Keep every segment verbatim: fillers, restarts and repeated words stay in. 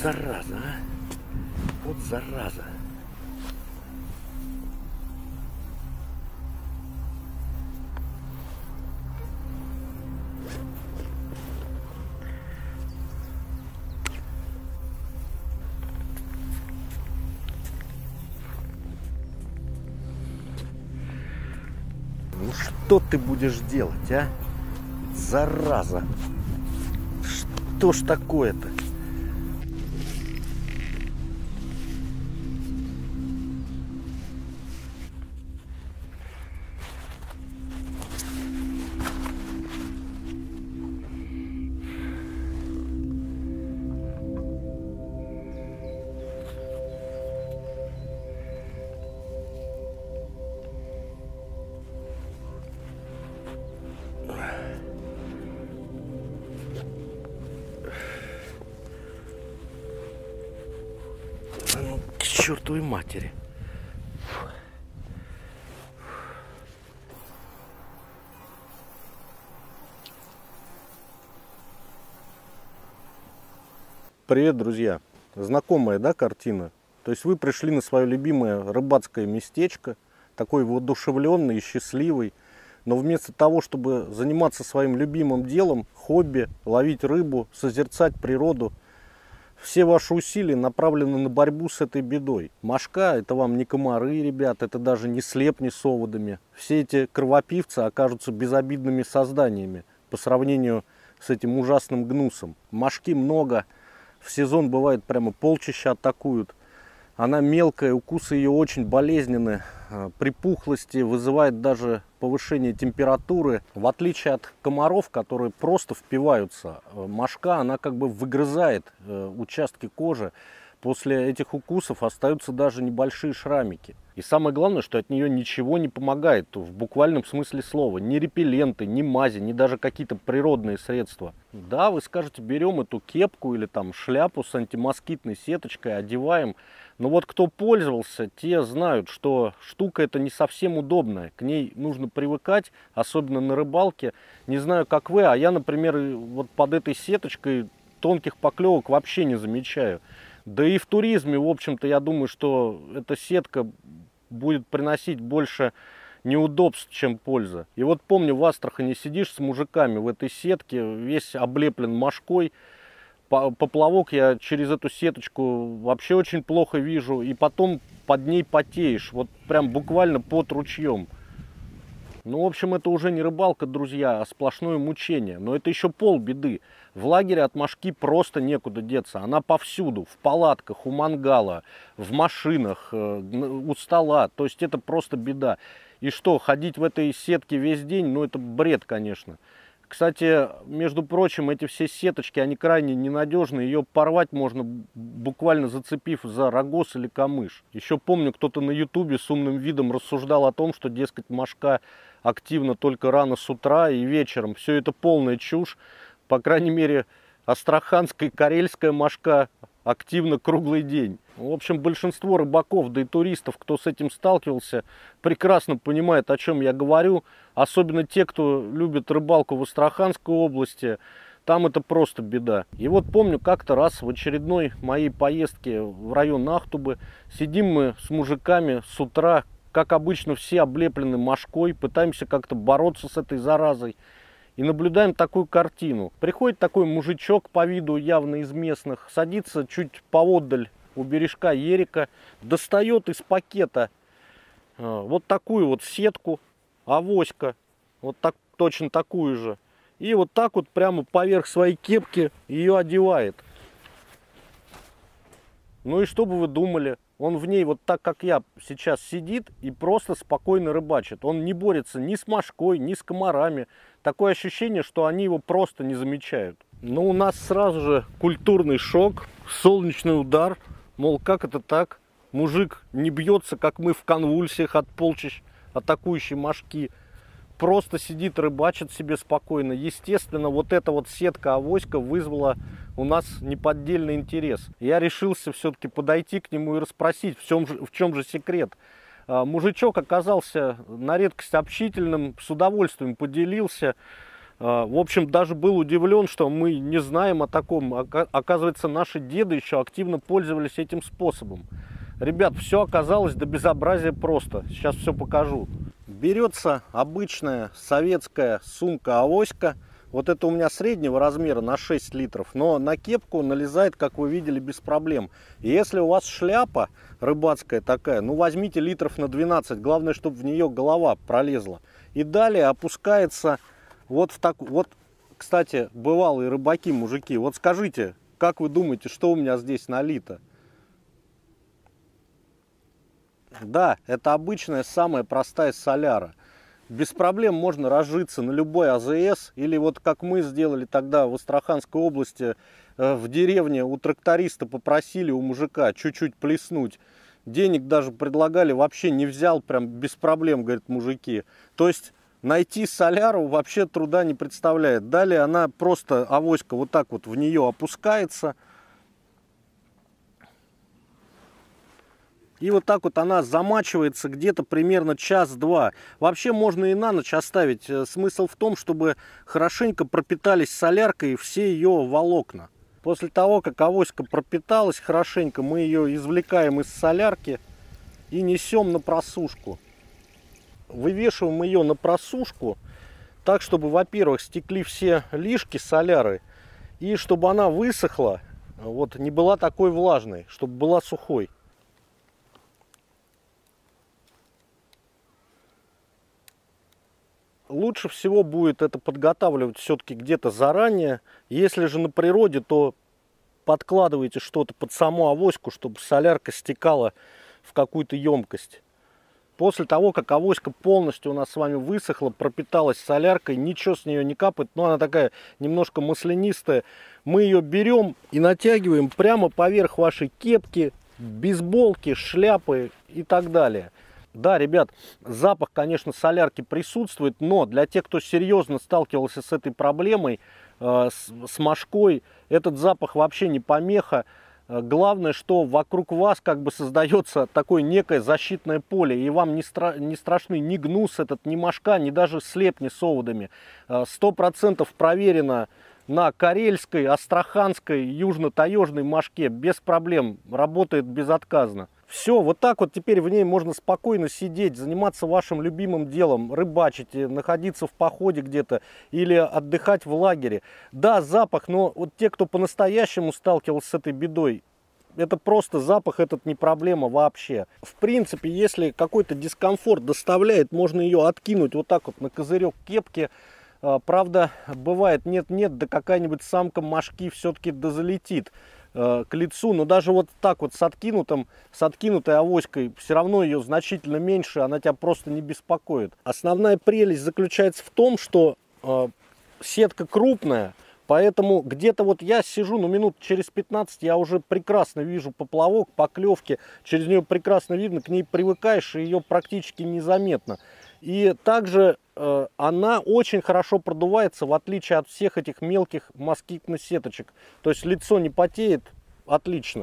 зараза, а! Вот зараза. Ну что ты будешь делать, а? Зараза! Что ж такое-то? Ну, к чертовой матери. Привет, друзья! Знакомая, да, картина? То есть вы пришли на свое любимое рыбацкое местечко, такой воодушевленный и счастливый, но вместо того, чтобы заниматься своим любимым делом, хобби, ловить рыбу, созерцать природу, все ваши усилия направлены на борьбу с этой бедой. Мошка – это вам не комары, ребят, это даже не слепни с оводами. Все эти кровопивцы окажутся безобидными созданиями по сравнению с этим ужасным гнусом. Мошки много, в сезон бывает прямо полчища атакуют. Она мелкая, укусы ее очень болезненны, припухлости, вызывает даже повышение температуры. В отличие от комаров, которые просто впиваются, мошка, она как бы выгрызает участки кожи. После этих укусов остаются даже небольшие шрамики. И самое главное, что от нее ничего не помогает, в буквальном смысле слова. Ни репелленты, ни мази, ни даже какие-то природные средства. Да, вы скажете, берем эту кепку или там шляпу с антимоскитной сеточкой, одеваем. Но вот кто пользовался, те знают, что штука эта не совсем удобная. К ней нужно привыкать, особенно на рыбалке. Не знаю, как вы, а я, например, вот под этой сеточкой тонких поклевок вообще не замечаю. Да и в туризме, в общем-то, я думаю, что эта сетка будет приносить больше неудобств, чем польза. И вот помню, в Астрахани сидишь с мужиками в этой сетке, весь облеплен мошкой. Поплавок я через эту сеточку вообще очень плохо вижу. И потом под ней потеешь, вот прям буквально под ручьем. Ну, в общем, это уже не рыбалка, друзья, а сплошное мучение. Но это еще полбеды. В лагере от мошки просто некуда деться. Она повсюду, в палатках, у мангала, в машинах, у стола. То есть это просто беда. И что, ходить в этой сетке весь день, ну это бред, конечно. Кстати, между прочим, эти все сеточки, они крайне ненадежны. Ее порвать можно, буквально зацепив за рогоз или камыш. Еще помню, кто-то на ютубе с умным видом рассуждал о том, что, дескать, мошка активна только рано с утра и вечером. Все это полная чушь. По крайней мере, астраханская и карельская мошка активно круглый день. В общем, большинство рыбаков, да и туристов, кто с этим сталкивался, прекрасно понимает, о чем я говорю. Особенно те, кто любит рыбалку в Астраханской области. Там это просто беда. И вот помню, как-то раз в очередной моей поездке в район Ахтубы сидим мы с мужиками с утра, как обычно, все облеплены мошкой, пытаемся как-то бороться с этой заразой. И наблюдаем такую картину. Приходит такой мужичок, по виду явно из местных, садится чуть поотдаль у бережка Ерика, достает из пакета э, вот такую вот сетку, авоська, вот так, точно такую же. И вот так вот прямо поверх своей кепки ее одевает. Ну и что бы вы думали? Он в ней вот так, как я, сейчас сидит и просто спокойно рыбачит. Он не борется ни с мошкой, ни с комарами. Такое ощущение, что они его просто не замечают. Но у нас сразу же культурный шок, солнечный удар. Мол, как это так? Мужик не бьется, как мы в конвульсиях от полчищ атакующей мошки. Просто сидит, рыбачит себе спокойно. Естественно, вот эта вот сетка-авоська вызвала у нас неподдельный интерес. Я решился все-таки подойти к нему и расспросить, в чем же, в чем же секрет. Мужичок оказался на редкость общительным, с удовольствием поделился. В общем, даже был удивлен, что мы не знаем о таком. Оказывается, наши деды еще активно пользовались этим способом. Ребят, все оказалось до безобразия просто. Сейчас все покажу. Берется обычная советская сумка-авоська. Вот это у меня среднего размера на шесть литров. Но на кепку налезает, как вы видели, без проблем. И если у вас шляпа рыбацкая такая, ну возьмите литров на двенадцать. Главное, чтобы в нее голова пролезла. И далее опускается вот в так. Вот, кстати, бывалые рыбаки, мужики. Вот скажите, как вы думаете, что у меня здесь налито? Да, это обычная, самая простая соляра. Без проблем можно разжиться на любой АЗС. Или вот как мы сделали тогда в Астраханской области, в деревне у тракториста попросили у мужика чуть-чуть плеснуть. Денег даже предлагали, вообще не взял, прям без проблем, говорят мужики. То есть найти соляру вообще труда не представляет. Далее она просто, авоська вот так вот в нее опускается. И вот так вот она замачивается где-то примерно час-два. Вообще можно и на ночь оставить. Смысл в том, чтобы хорошенько пропитались соляркой все ее волокна. После того, как авоська пропиталась хорошенько, мы ее извлекаем из солярки и несем на просушку. Вывешиваем ее на просушку так, чтобы, во-первых, стекли все лишки соляры. И чтобы она высохла, вот, не была такой влажной, чтобы была сухой. Лучше всего будет это подготавливать все-таки где-то заранее. Если же на природе, то подкладывайте что-то под саму авоську, чтобы солярка стекала в какую-то емкость. После того, как авоська полностью у нас с вами высохла, пропиталась соляркой, ничего с нее не капает, но она такая немножко маслянистая, мы ее берем и натягиваем прямо поверх вашей кепки, бейсболки, шляпы и так далее. Да, ребят, запах, конечно, солярки присутствует, но для тех, кто серьезно сталкивался с этой проблемой, э, с, с мошкой, этот запах вообще не помеха. Главное, что вокруг вас как бы создается такое некое защитное поле, и вам не, стра не страшны ни гнус этот, ни мошка, ни даже слепни с оводами. Сто процентов проверено на карельской, астраханской, южно-таежной мошке, без проблем, работает безотказно. Все, вот так вот теперь в ней можно спокойно сидеть, заниматься вашим любимым делом, рыбачить, находиться в походе где-то или отдыхать в лагере. Да, запах, но вот те, кто по-настоящему сталкивался с этой бедой, это просто запах, этот не проблема вообще. В принципе, если какой-то дискомфорт доставляет, можно ее откинуть вот так вот на козырек кепки. Правда, бывает нет-нет, да какая-нибудь самка мошки все-таки дозалетит к лицу, но даже вот так вот с откинутым, с откинутой авоськой все равно ее значительно меньше, она тебя просто не беспокоит. Основная прелесть заключается в том, что э, сетка крупная, поэтому где-то вот я сижу, ну минут через пятнадцать я уже прекрасно вижу поплавок, поклевки, через нее прекрасно видно, к ней привыкаешь и ее практически незаметно. И также э, она очень хорошо продувается, в отличие от всех этих мелких москитных сеточек. То есть лицо не потеет, отлично.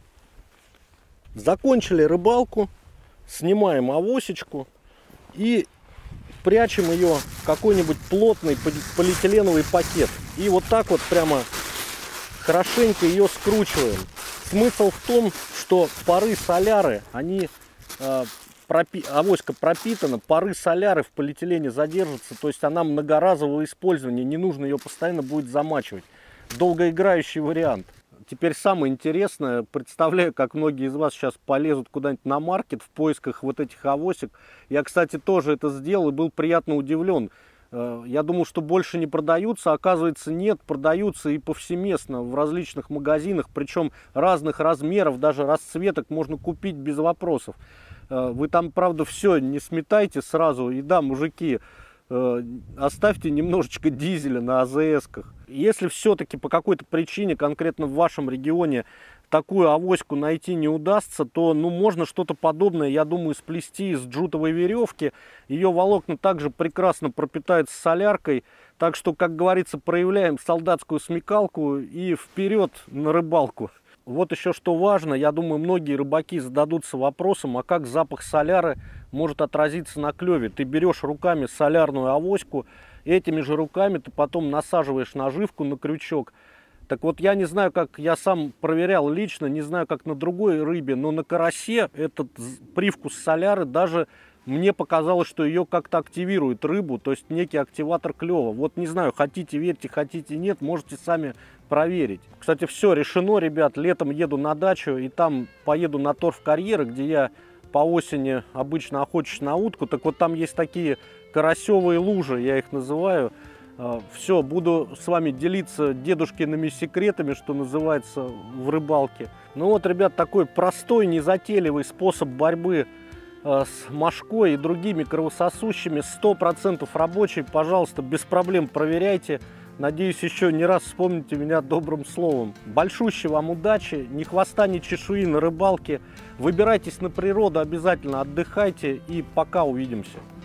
Закончили рыбалку, снимаем авосечку и прячем ее в какой-нибудь плотный полиэтиленовый пакет. И вот так вот прямо хорошенько ее скручиваем. Смысл в том, что пары соляры, они... Э, Пропи... авоська пропитана, пары соляры в полиэтилене задержатся, то есть она многоразового использования, не нужно ее постоянно будет замачивать. Долгоиграющий вариант. Теперь самое интересное, представляю, как многие из вас сейчас полезут куда-нибудь на маркет в поисках вот этих авосек. Я, кстати, тоже это сделал и был приятно удивлен. Я думал, что больше не продаются, оказывается нет, продаются и повсеместно в различных магазинах, причем разных размеров, даже расцветок можно купить без вопросов. Вы там, правда, все не сметайте сразу. И да, мужики, оставьте немножечко дизеля на АЗС-ках. Если все-таки по какой-то причине, конкретно в вашем регионе, такую авоську найти не удастся, то ну, можно что-то подобное, я думаю, сплести из джутовой веревки. Ее волокна также прекрасно пропитаются соляркой. Так что, как говорится, проявляем солдатскую смекалку и вперед на рыбалку. Вот еще что важно, я думаю, многие рыбаки зададутся вопросом, а как запах соляры может отразиться на клеве. Ты берешь руками солярную авоську этими же руками ты потом насаживаешь наживку на крючок. Так вот, я не знаю, как я сам проверял лично, не знаю, как на другой рыбе, но на карасе этот привкус соляры даже мне показалось, что ее как-то активирует рыбу, то есть некий активатор клёва. Вот не знаю, хотите верьте, хотите нет, можете сами проверить. Кстати, все решено, ребят, летом еду на дачу и там поеду на торф-карьеры, где я по осени обычно охочусь на утку. Так вот там есть такие карасевые лужи, я их называю. Все, буду с вами делиться дедушкиными секретами, что называется, в рыбалке. Ну вот, ребят, такой простой, незатейливый способ борьбы с мошкой и другими кровососущими, сто процентов рабочий. Пожалуйста, без проблем проверяйте. Надеюсь, еще не раз вспомните меня добрым словом. Большущей вам удачи, ни хвоста, ни чешуи на рыбалке. Выбирайтесь на природу, обязательно отдыхайте и пока, увидимся.